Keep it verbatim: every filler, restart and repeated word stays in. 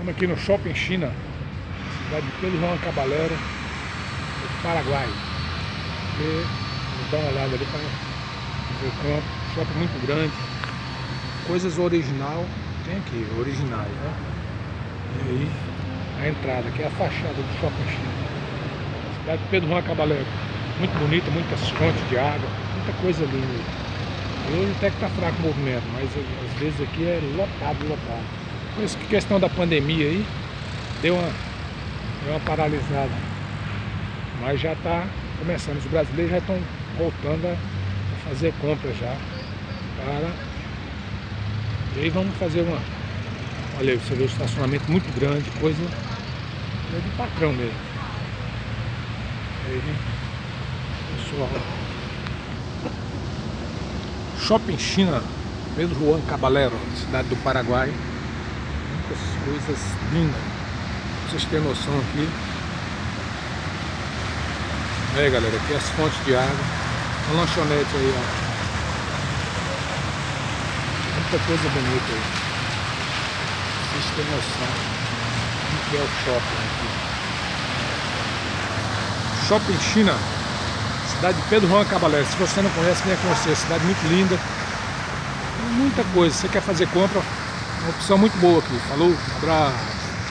Estamos aqui no Shopping China, cidade de Pedro Juan Caballero, do Paraguai. E vamos dar uma olhada ali para ver o campo. Shopping muito grande, coisas original, tem aqui, originais, né? E aí a entrada, que é a fachada do Shopping China. Cidade de Pedro Juan Caballero, muito bonita, muitas fontes de água, muita coisa linda. E hoje até que tá fraco o movimento, mas às vezes aqui é lotado, lotado. Com essa questão da pandemia aí, deu uma, deu uma paralisada. Mas já está começando, os brasileiros já estão voltando a, a fazer compras já. Para... E aí vamos fazer uma... Olha aí, você vê o estacionamento muito grande, coisa é de patrão mesmo. Aí, pessoal. Shopping China, Pedro Juan Caballero, cidade do Paraguai. Muitas coisas lindas, pra vocês terem noção aqui. Aí galera, aqui as fontes de água, uma lanchonete aí, ó. Muita coisa bonita aí. Pra vocês terem noção do que é o shopping aqui. Shopping China, cidade de Pedro Juan Caballero. Se você não conhece, venha conhecer, cidade muito linda. Tem muita coisa, se você quer fazer compra, uma opção muito boa aqui. Falou, abraço.